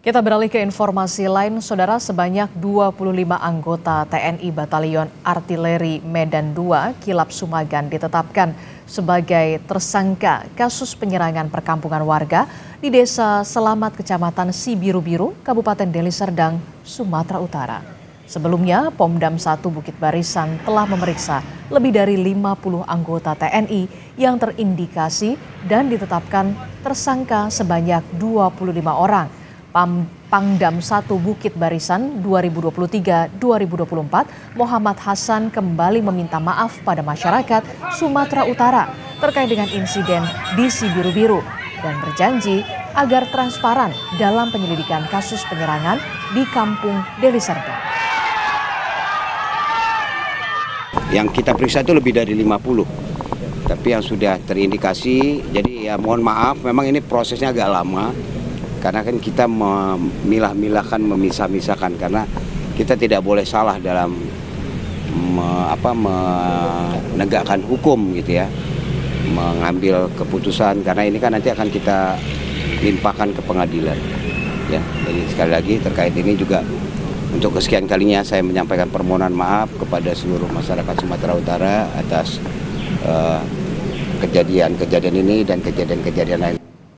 Kita beralih ke informasi lain, Saudara. Sebanyak 25 anggota TNI Batalion Artileri Medan II Kilap Sumagan ditetapkan sebagai tersangka kasus penyerangan perkampungan warga di Desa Selamat, Kecamatan Sibiru-Biru, Kabupaten Deli Serdang, Sumatera Utara. Sebelumnya, Pomdam 1 Bukit Barisan telah memeriksa lebih dari 50 anggota TNI yang terindikasi dan ditetapkan tersangka sebanyak 25 orang. Pangdam 1 Bukit Barisan 2023-2024 Muhammad Hasan kembali meminta maaf pada masyarakat Sumatera Utara terkait dengan insiden di Sibiru-Biru dan berjanji agar transparan dalam penyelidikan kasus penyerangan di Kampung Deli Serdang. Yang kita periksa itu lebih dari 50, tapi yang sudah terindikasi, jadi ya mohon maaf, memang ini prosesnya agak lama. Karena kan kita memilah-milahkan, memisah-misahkan, karena kita tidak boleh salah dalam menegakkan hukum gitu ya, mengambil keputusan, karena ini kan nanti akan kita limpahkan ke pengadilan ya. Jadi sekali lagi terkait ini juga untuk kesekian kalinya saya menyampaikan permohonan maaf kepada seluruh masyarakat Sumatera Utara atas kejadian-kejadian ini dan kejadian-kejadian lain.